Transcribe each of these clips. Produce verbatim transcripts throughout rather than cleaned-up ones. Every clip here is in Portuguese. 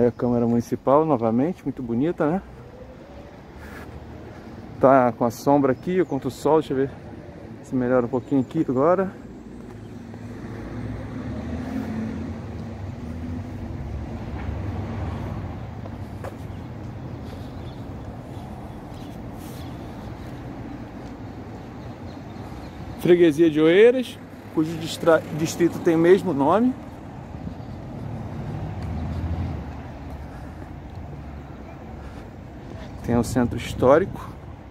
Aí a Câmara Municipal novamente, muito bonita, né? Tá com a sombra aqui contra o sol, deixa eu ver se melhora um pouquinho aqui agora. Freguesia de Oeiras, cujo distrito tem o mesmo nome. Tem o centro histórico.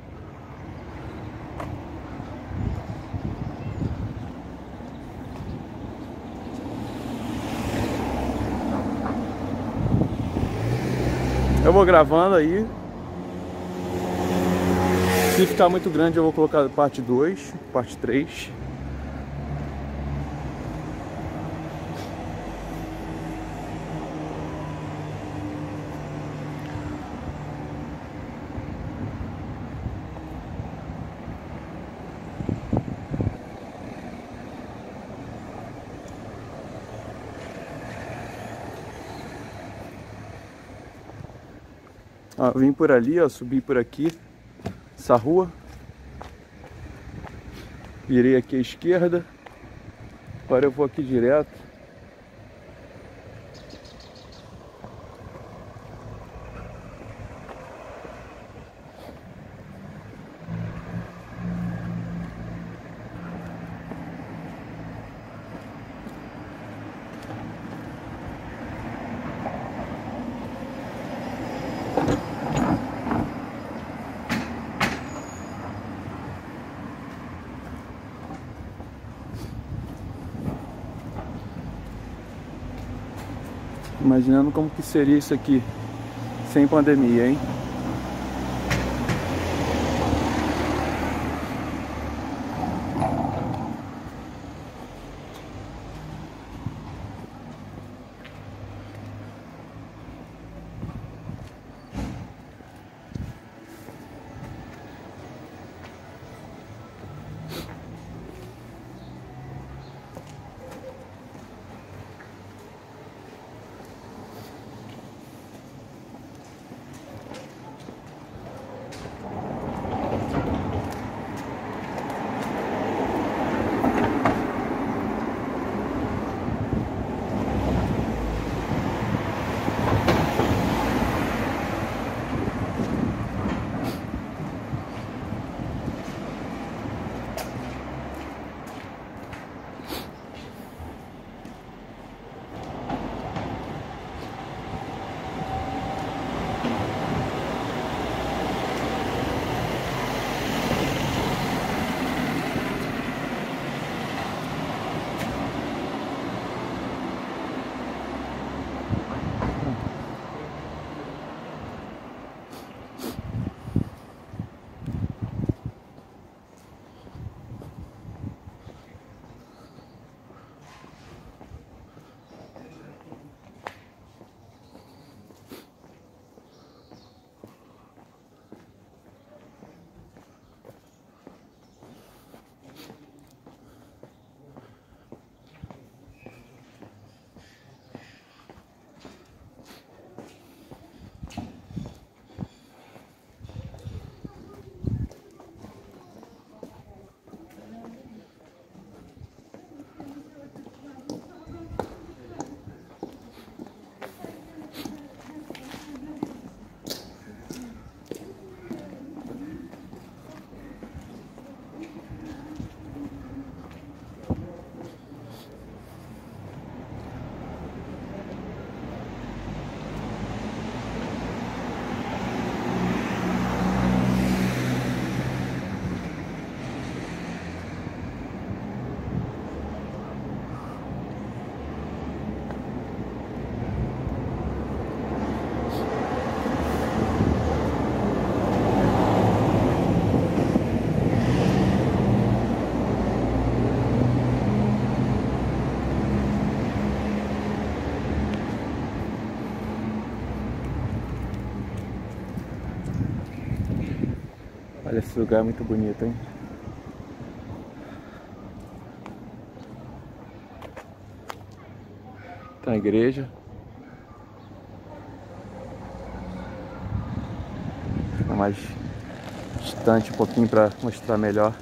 Eu vou gravando aí. Se ficar muito grande eu vou colocar parte dois, parte três. Ó, eu vim por ali, ó, subi por aqui, essa rua. Virei aqui à esquerda. Agora eu vou aqui direto. Imaginando como que seria isso aqui sem pandemia, hein? Olha, esse lugar é muito bonito, hein? Tá a igreja. mais distante um pouquinho para mostrar melhor.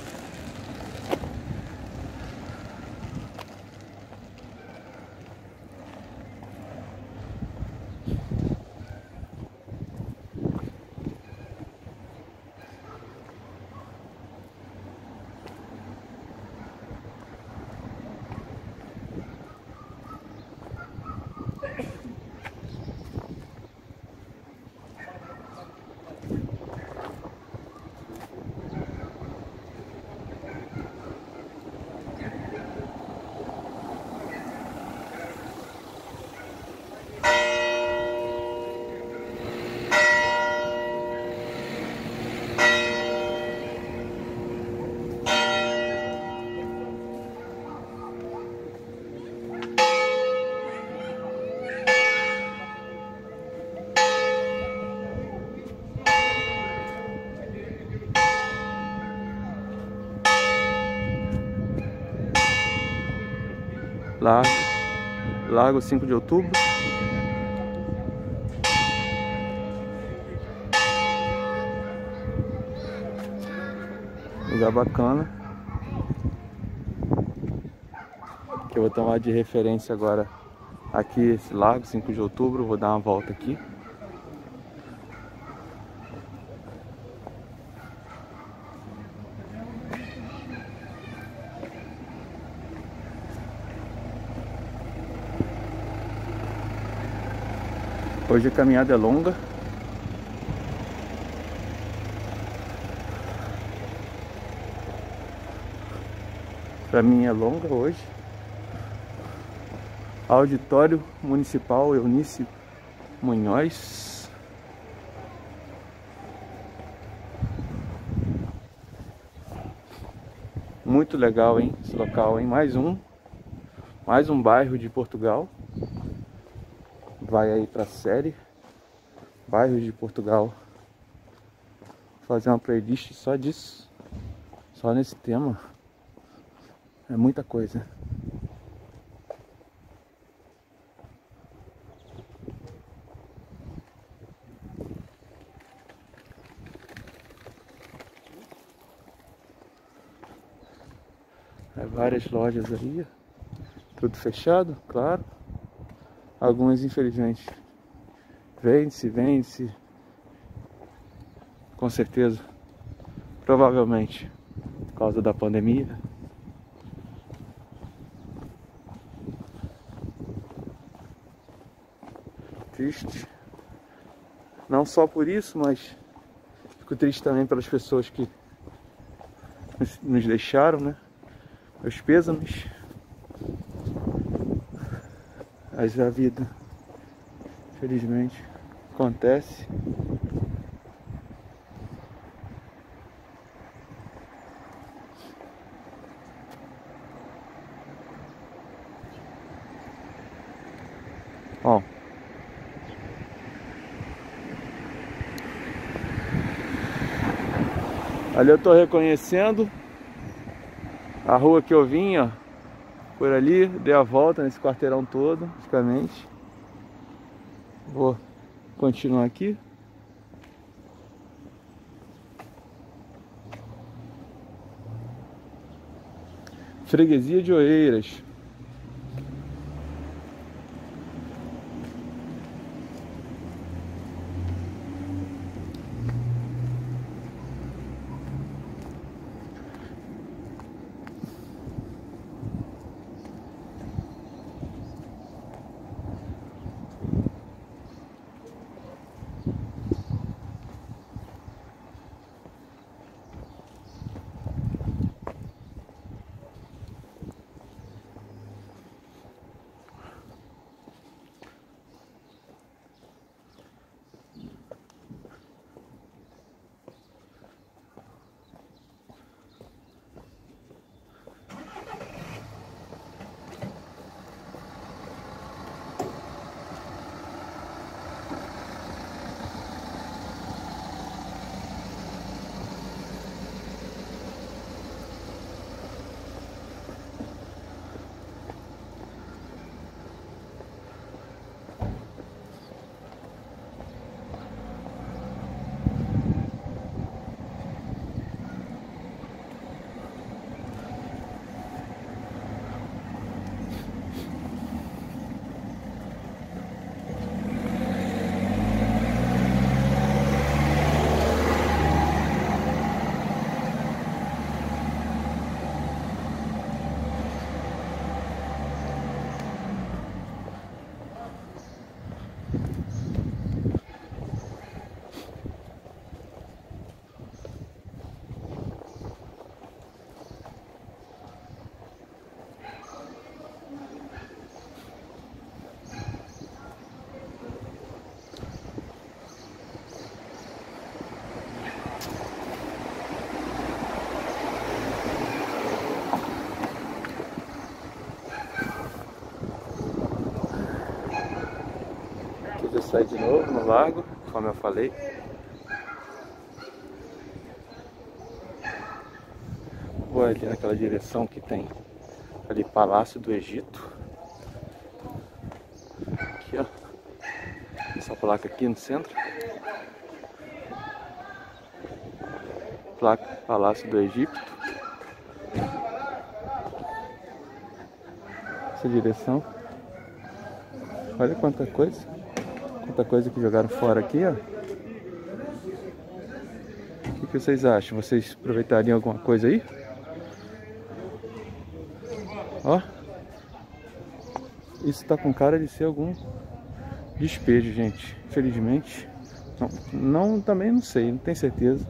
Largo, Largo cinco de outubro. Lugar bacana. Que eu vou tomar de referência agora aqui esse Largo cinco de outubro. Vou dar uma volta aqui. Hoje a caminhada é longa. Para mim é longa hoje. Auditório Municipal Eunice Munhoz. Muito legal, hein? Esse local, hein? Mais um. Mais um bairro de Portugal. Vai aí pra série Bairros de Portugal. Vou fazer uma playlist só disso, só nesse tema. É muita coisa. É várias lojas aí, tudo fechado, claro. Algumas, infelizmente, vende-se, vende-se. Com certeza. Provavelmente. Por causa da pandemia. Triste. Não só por isso, mas fico triste também pelas pessoas que nos, nos deixaram, né? Meus pêsames. Mas a vida, infelizmente, acontece. Ó. Ali eu tô reconhecendo a rua que eu vim, ó. Por ali, dei a volta nesse quarteirão todo, praticamente. Vou continuar aqui. Freguesia de Oeiras. Sai de novo no lago, como eu falei. Vou ali naquela direção que tem ali Palácio do Egito. Aqui, ó. Essa placa aqui no centro. Placa Palácio do Egito. Essa direção. Olha quanta coisa. Quanta coisa que jogaram fora aqui, ó. O que vocês acham? Vocês aproveitariam alguma coisa aí? Ó. Isso tá com cara de ser algum despejo, gente. Infelizmente. Não, não, também não sei, não tenho certeza.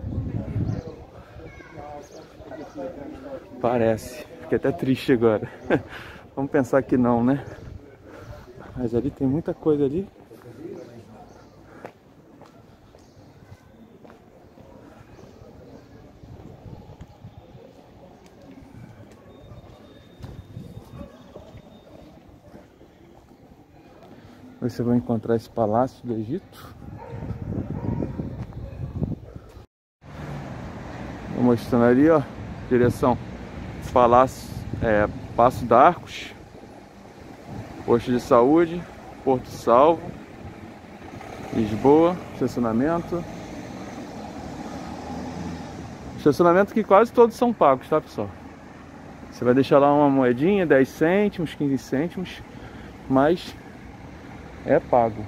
Parece. Fiquei até triste agora. Vamos pensar que não, né? Mas ali tem muita coisa ali. Você vai encontrar esse Palácio do Egito. Vou mostrando ali, ó, direção Palácio, é, Passo d'Arcos, Posto de Saúde, Porto Salvo, Lisboa, estacionamento. Estacionamento que quase todos são pagos, tá, pessoal? Você vai deixar lá uma moedinha, dez cêntimos, quinze cêntimos, mas é pago.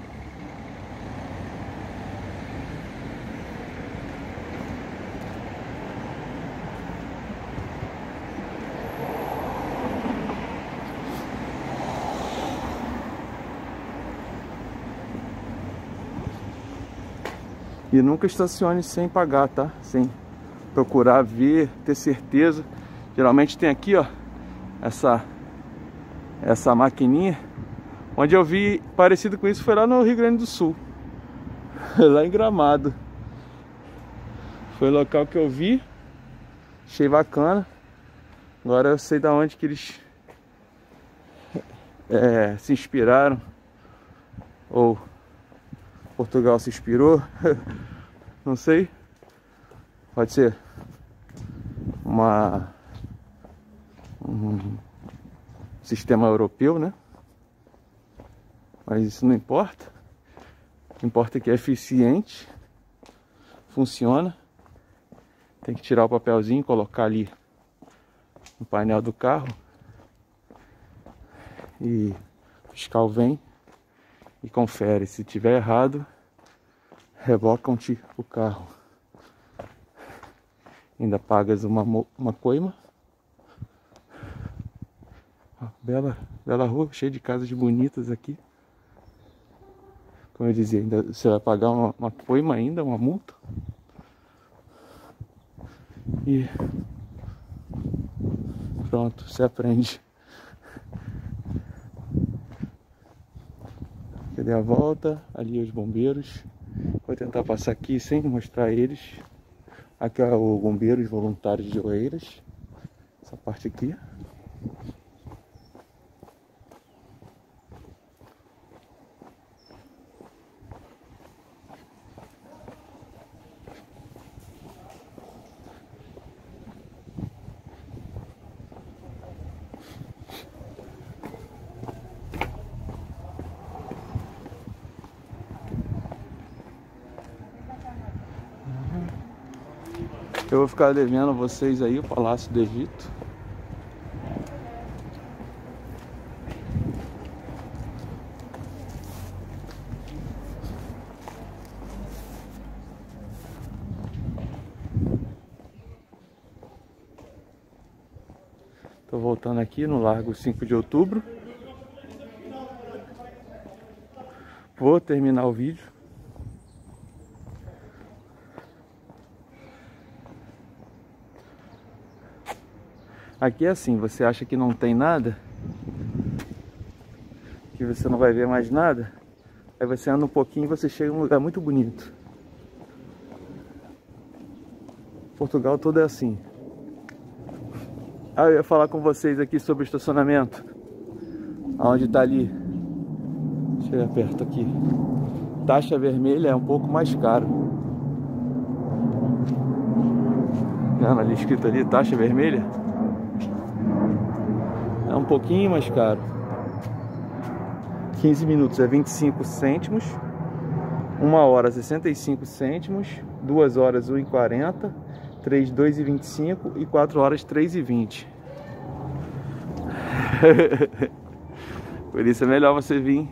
E nunca estacione sem pagar, tá? Sem procurar ver, ter certeza. Geralmente tem aqui, ó, essa essa maquininha. Onde eu vi parecido com isso foi lá no Rio Grande do Sul. Lá em Gramado. Foi o local que eu vi. Achei bacana. Agora eu sei da onde que eles é, se inspiraram. Ou Portugal se inspirou. Não sei. Pode ser uma um sistema europeu, né? Mas isso não importa. O que importa é que é eficiente. Funciona. Tem que tirar o papelzinho, colocar ali no painel do carro. E o fiscal vem e confere. Se tiver errado, revocam-te o carro. Ainda pagas uma, uma coima. Ó, bela, bela rua, cheia de casas bonitas aqui. Como eu dizia, ainda você vai pagar uma, uma coima ainda, uma multa. E pronto, você aprende. Cadê a volta? Ali os bombeiros. Vou tentar passar aqui sem mostrar eles. Aqui é o bombeiros voluntários de Oeiras. Essa parte aqui. Eu vou ficar devendo a vocês aí o Palácio do Egito. Tô voltando aqui no Largo cinco de Outubro. Vou terminar o vídeo. Aqui é assim, você acha que não tem nada, que você não vai ver mais nada, aí você anda um pouquinho e você chega em um lugar muito bonito. Portugal todo é assim. Ah, eu ia falar com vocês aqui sobre o estacionamento. Aonde tá ali. Chega perto aqui. taxa vermelha é um pouco mais caro. Vendo ali escrito ali, taxa vermelha? É um pouquinho mais caro. quinze minutos é vinte e cinco cêntimos. uma hora sessenta e cinco cêntimos. duas horas um e quarenta. três, dois e vinte e cinco. E quatro horas três e vinte. Por isso é melhor você vir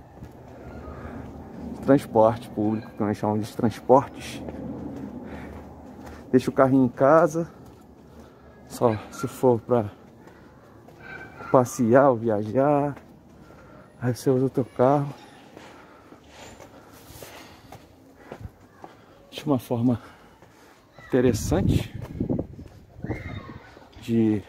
transporte público, que nós chamamos de transportes. Deixa o carrinho em casa. Só se for para passear ou viajar, aí você usa o teu carro. De uma forma interessante de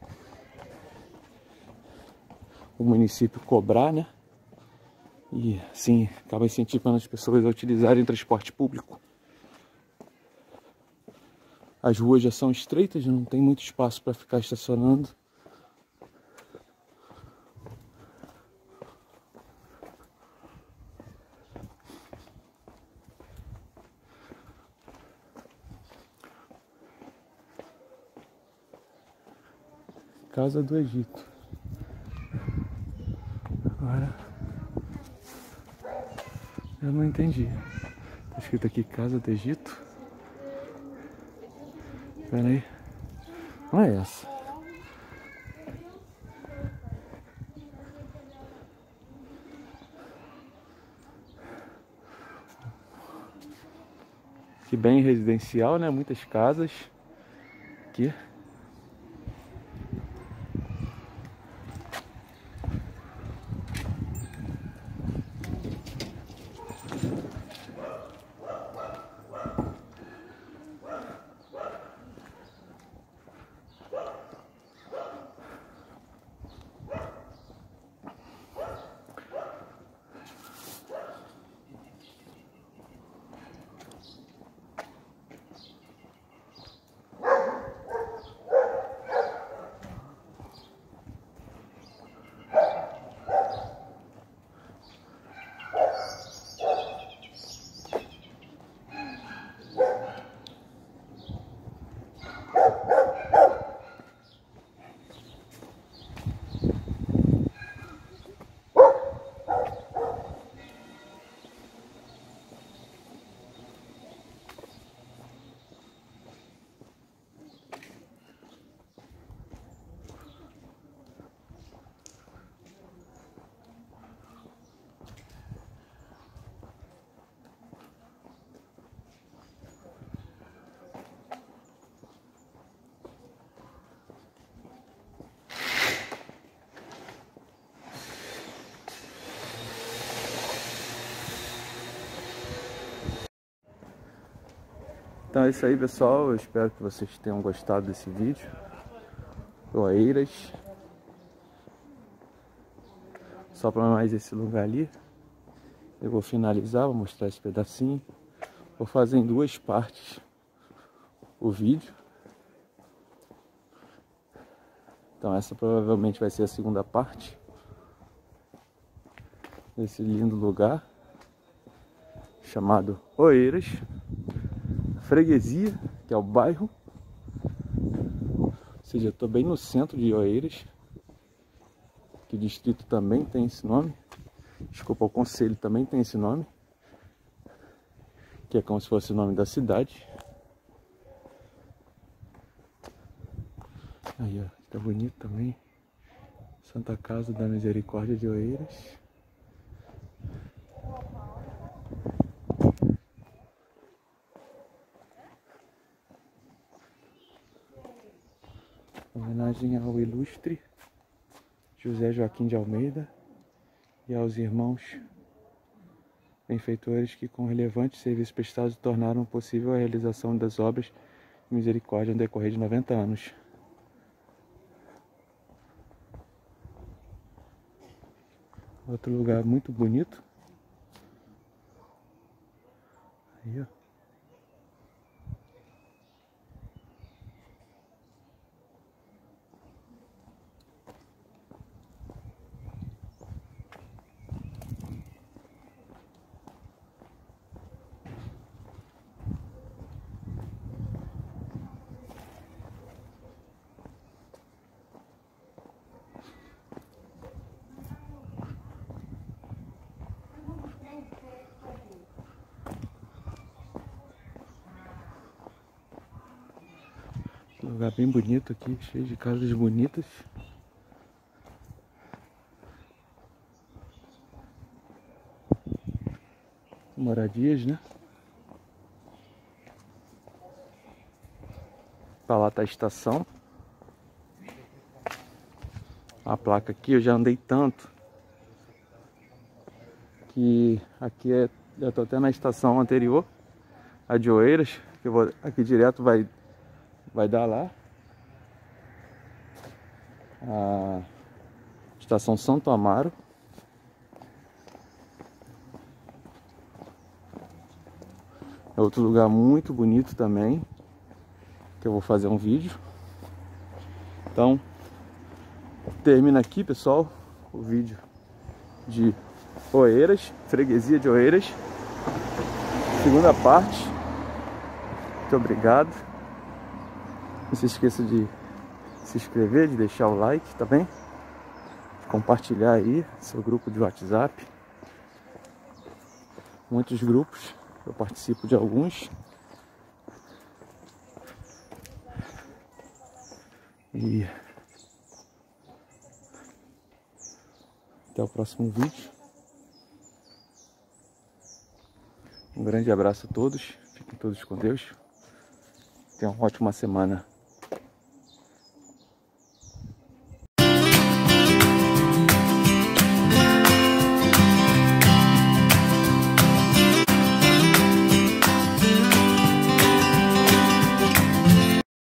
o município cobrar, né? E assim acaba incentivando as pessoas a utilizarem transporte público. As ruas já são estreitas, não tem muito espaço para ficar estacionando. Casa do Egito. Agora eu não entendi. Tá escrito aqui Casa do Egito. Pera aí. Não é essa. Que bem residencial, né? Muitas casas aqui. Então é isso aí, pessoal. Eu espero que vocês tenham gostado desse vídeo. Oeiras. Só para mais esse lugar ali. Eu vou finalizar, vou mostrar esse pedacinho. Vou fazer em duas partes o vídeo. Então essa provavelmente vai ser a segunda parte desse lindo lugar chamado Oeiras. Freguesia, que é o bairro. Ou seja, eu estou bem no centro de Oeiras. Que o distrito também tem esse nome. Desculpa, o concelho também tem esse nome. Que é como se fosse o nome da cidade. Aí, ó, tá bonito também. Santa Casa da Misericórdia de Oeiras. Homenagem ao ilustre José Joaquim de Almeida e aos irmãos benfeitores que, com relevantes serviços prestados, tornaram possível a realização das obras de misericórdia no decorrer de noventa anos. Outro lugar muito bonito. Aí, ó. Um lugar bem bonito aqui, cheio de casas bonitas. Moradias, né? Pra lá tá a estação. A placa aqui eu já andei tanto que aqui é, já tô até na estação anterior, a de Oeiras, que eu vou aqui direto vai vai dar lá. A estação Santo Amaro. É outro lugar muito bonito também, que eu vou fazer um vídeo. Então, termina aqui, pessoal, o vídeo de Oeiras, freguesia de Oeiras, segunda parte. Muito obrigado. Não se esqueça de se inscrever, de deixar o like também, de compartilhar aí seu grupo de WhatsApp. Muitos grupos, eu participo de alguns. E até o próximo vídeo. Um grande abraço a todos. Fiquem todos com Deus. Tenham uma ótima semana.